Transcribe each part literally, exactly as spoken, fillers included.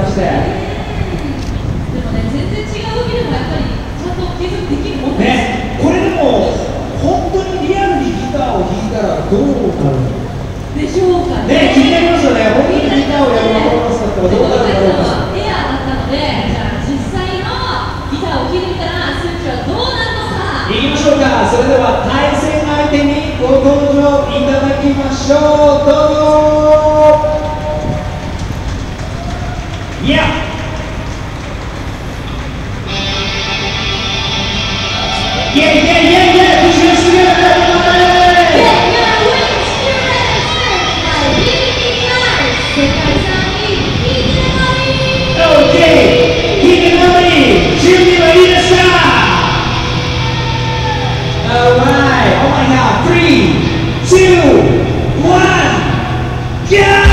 して。 でもね、全然違う動きでもやっぱりちゃんと継続できるもんね。これでも本当にリアルにギターを弾いたらどうなるでしょうかね。 ね、気になりますよね。本当にギターをやるパフォーマンスだったらどうなるだろうか。 エアーだったので、じゃあ実際のギターを聴いてみたら数値はどうなるのか。 いきましょうか。それでは対戦相手にご登場いただきましょう。どうぞ。いや。イエイイエイイエイイエイ。Push your spirit, everybody. Get your wings spirit, by Hideaki Arts. 世界遺産にHideaki。 Okay, Hideaki, 準備はいいですか？ Alright, oh my god, three, two, one, go!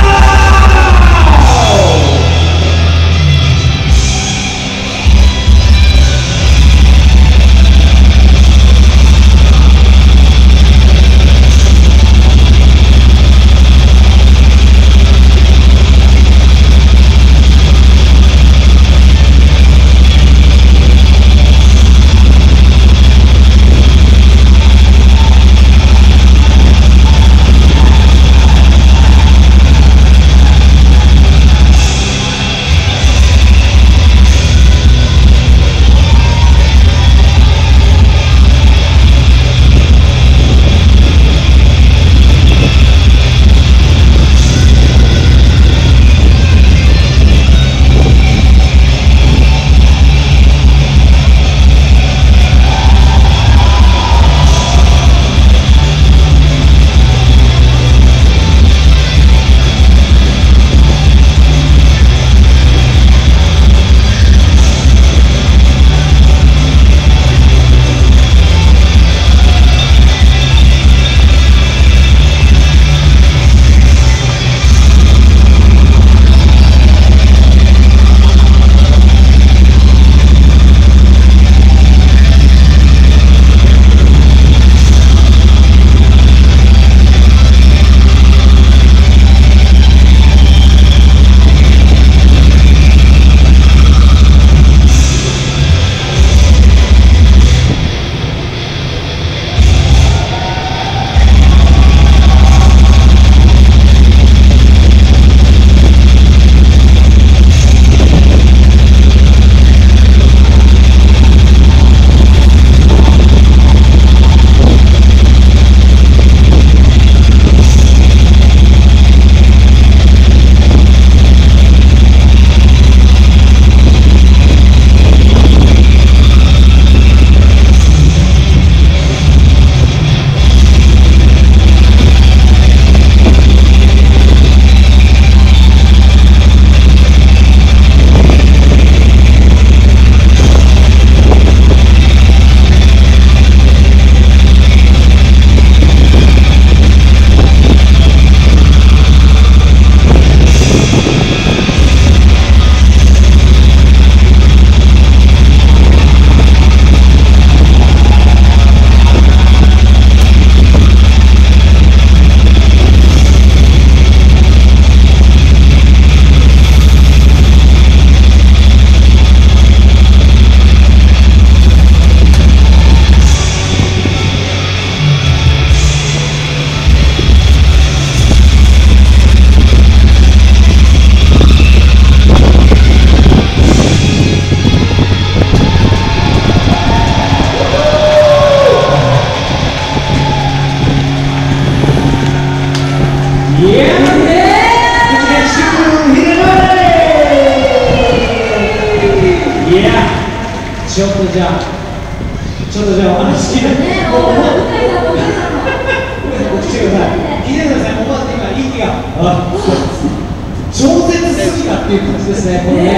Yeah! ちょっとじゃあ、ちょっとじゃあお話聞いて。 ね、 もう、もう、 お二人だ、お二人だ。 ごめんなさい、こっち来てください。聞いてください、思わず今、息が。あ、超絶すぎたっていう感じですね、これね。 ね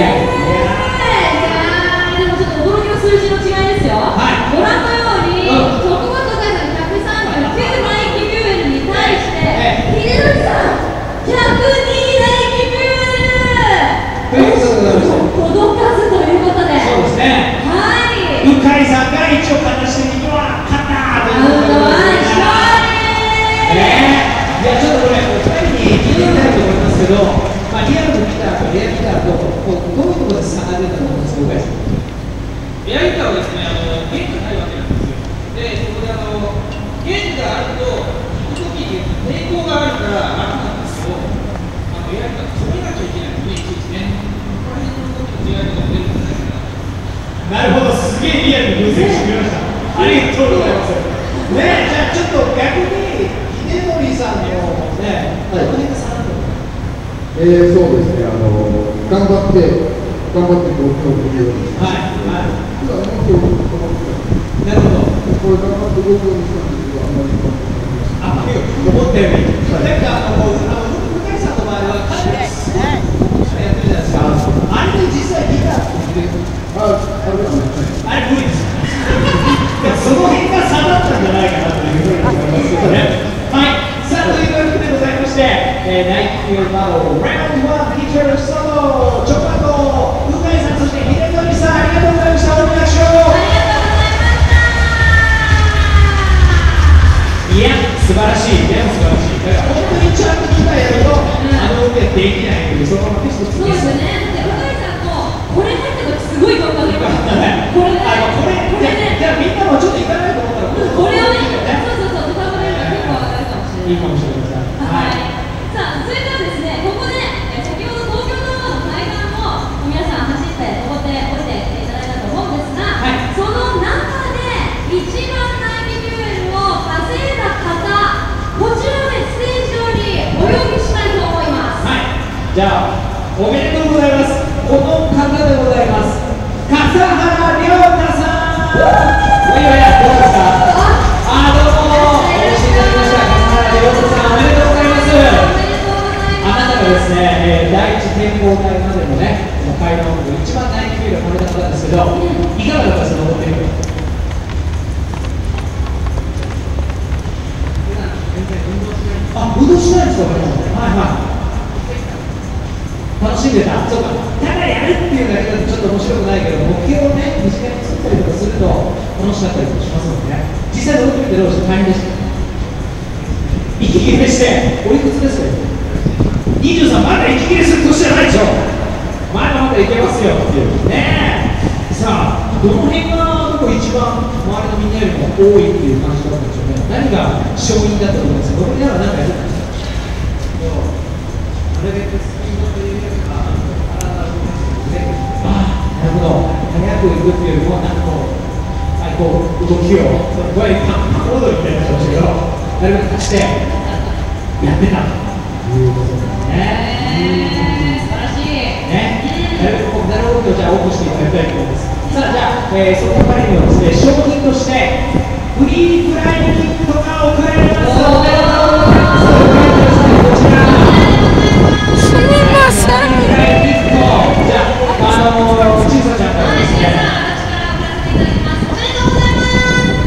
え、でもちょっと驚きの数字の違いですよ。 はい。 ご覧のように、トップバット会さんひゃくさんじゅうきゅう大気ミューエルに対して、秀則さんひゃくに大気ミューエル。 ということでございまして。 届かずということで。 そうですね。 はい。 向井さんが一応形的には勝ったということでございます。ね、いやちょっとこれお二人に聞いてみたいと思いますけど、まあリアルのギターとレアギターとこうりがとうございます。ね、じゃあちょっと逆に秀則さんのね、どの辺がさらっと。 えー、そうですね、あの頑張って頑張って動きを振るようにして、 はいはい。 普段動きを振ると思ってた。 なるほど。 これ頑張って動くようにしたんですけど、あんまりあんまり思ったより。なんかあのあの向井さんの場合はかなりすごいやってるじゃないですか。あれで実際ギターって言ってる。 あ、あれはね、 あれ無理です。その辺が差だったんじゃないかなというふうに思いますけどね。はい。さあというわけでございまして、えー、ナイキューバトルラウンドワンフィーチャーソロチョコバト向井さんそして秀則さんありがとうございました。お願いしましょう。いや素晴らしい。いや素晴らしい。だから本当にちゃんとギターやると、うん、あの腕できないというそのままテストつきます。 そうですね。だって向井さんもこれ入った時すごいかっこよかったね。これね。 あのこれこれね。じゃあみんなもちょっといかないと思ったらこれをね。そうそうそう。歌声が結構上がるかもしれない。 いいかもしれません。 はい。さあそれではですね、ここで先ほど東京ドームの海岸を皆さん走って登って降りていただいたと思うんですが、はい、その中で一番ナイキデュエルを稼いだ方、こちらでステージ上にお呼びしたいと思います。 はい。じゃあおめでとうございます。この方でございます。笠原涼太さん。おいおいどうですか。あ、どうも。お越しいただきました。笠原涼太さんおめでとうございます。あなたがですね、えー、第一展望台までのね、階段を一番ナイキビルを超えた方ですけど、いかがだったですか、登ってみて。あ、運動しないんですか、はいはい。楽しんでた。そうか。ただやるっていうだけだとちょっと面白くないけど、目標をね、身近に作ったりとかすると楽しかったりとかしますもんね。実際登ってみてどうして大変でした。息切れして、おいくつですよ。にじゅうさん、まだ息切れする年じゃないでしょ。まだまだいけますよっていう。ねえ。さあ、どの辺がどこ一番周りのみんなよりも多いっていう感じだったんでしょうね。何が勝因だったと思うんですか。これでは何かやってたんですか。なるべくスピードというよりか、体を動かしてああ、なるほど。早く動くよりも、なんかこう、はい、こう、動きを、これ、パン踊りみたいになってましたけど、なるべく足して、やってたということですね。 えー、素晴らしい。 ね、なるべくこう、なる動きをじゃあ、起こしていただきたいと思います。さあ、じゃあ、えー、その他にもですね、商品として、フリーフライキットが送られます。おめでとうございます。こちら。 すみません。 フライキット。じゃあ、あのー、ちさちゃんからですね。 おめでとうございます。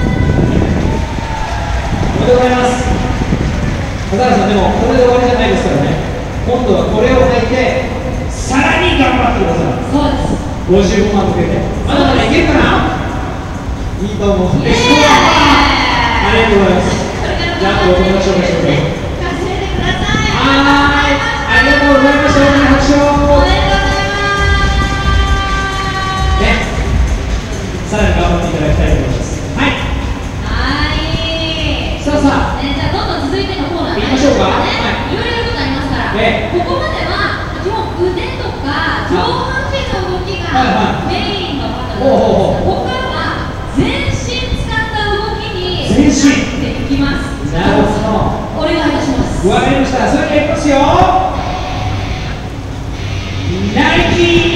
おめでとうございます。笠原さん、でも、これで終わりじゃないですからね。今度はこれを履いて、さらに頑張ってください。 そうです。 ごじゅうごまんかけて。まだまだいけるかな。いいと思う。でしょう。ありがとうございます。じゃあ、お友達紹介してください。はい、ありがとうございました。大きな拍手を。 おめでとうございます。 ね、さらに頑張っていただきたいと思います。はい。 はい。 さあさあ、 ね、じゃあどんどん続いてのコーナー行きましょうか。 ね、いろいろやることありますから。 ね、 ここまでは基本腕とか上半身の動きがメインのパターンなんですが、ここからは全身使った動きに全身なっていきます。 なるほど。 お願いいたします。 わかりました。それではいきますよ。ナイキ